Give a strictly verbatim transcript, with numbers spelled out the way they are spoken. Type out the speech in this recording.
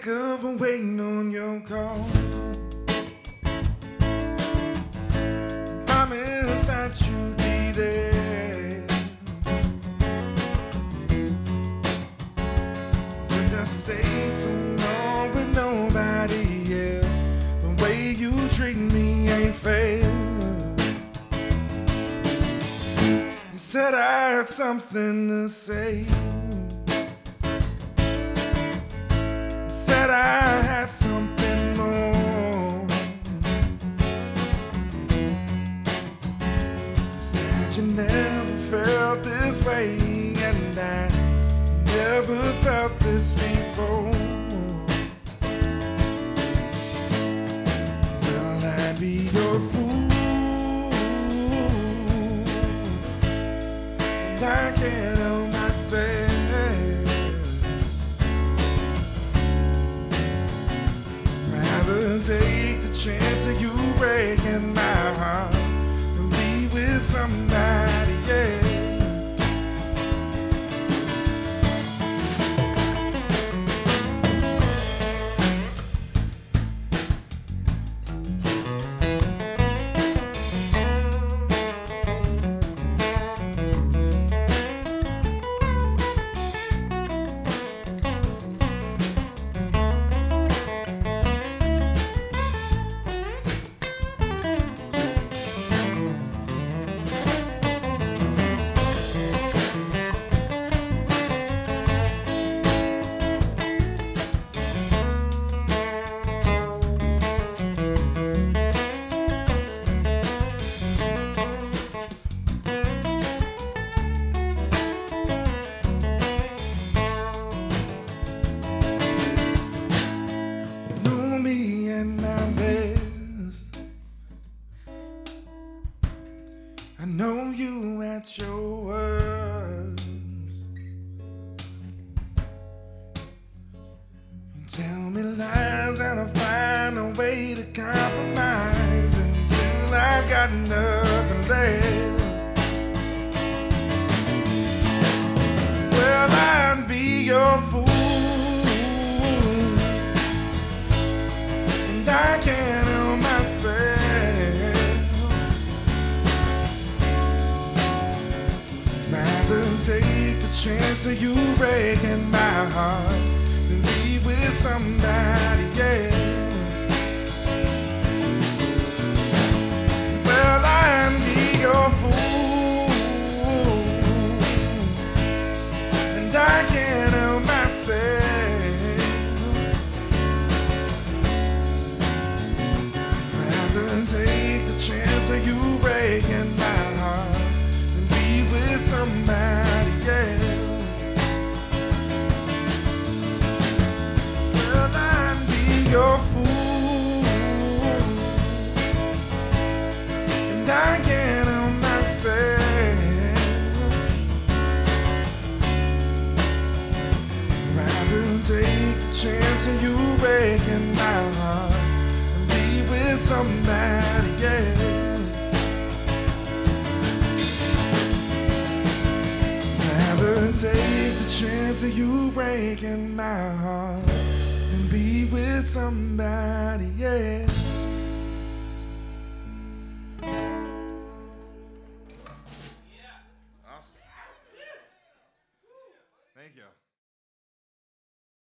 sick of waiting on your call. Promise that you'd be there when I stayed so long with nobody else. The way you treat me ain't fair. You said I had something to say. Said I had something more. Said you never felt this way, and I never felt this before. Well, I'd be your fool, and I can't help myself. Take the chance of you breaking my heart and be with somebody else. I know you at your worst. You tell me lies and I find a way to compromise until I've got nothing left. Well, I'd be your fool, and I can't help myself. Take the chance of you breaking my heart and be with somebody else. Well, I'd be your fool, and I can't help myself. Rather take the chance of you breaking my heart and be with somebody. Your fool, and I can't help myself. Rather take the chance of you breaking my heart and be with somebody else. Rather take the chance of you breaking my heart and be with somebody else. Yeah. Awesome. Thank you.